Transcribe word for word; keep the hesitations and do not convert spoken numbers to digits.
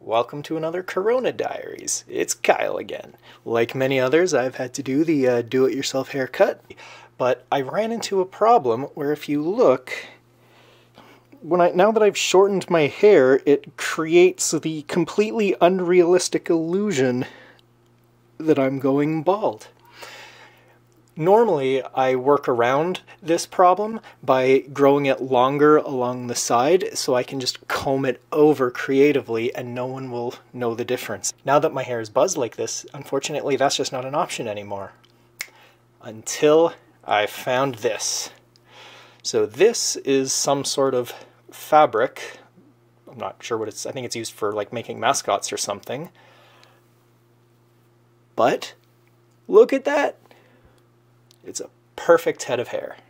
welcome to another Corona Diaries. It's Kyle again. Like many others, I've had to do the uh, do-it-yourself haircut, but I ran into a problem where if you look, when I now that I've shortened my hair, it creates the completely unrealistic illusion that I'm going bald. Normally, I work around this problem by growing it longer along the side so I can just comb it over creatively and no one will know the difference. Now that my hair is buzzed like this, unfortunately that's just not an option anymore. Until I found this. So this is some sort of fabric. I'm not sure what it's, I think it's used for like making mascots or something. But look at that! It's a perfect head of hair.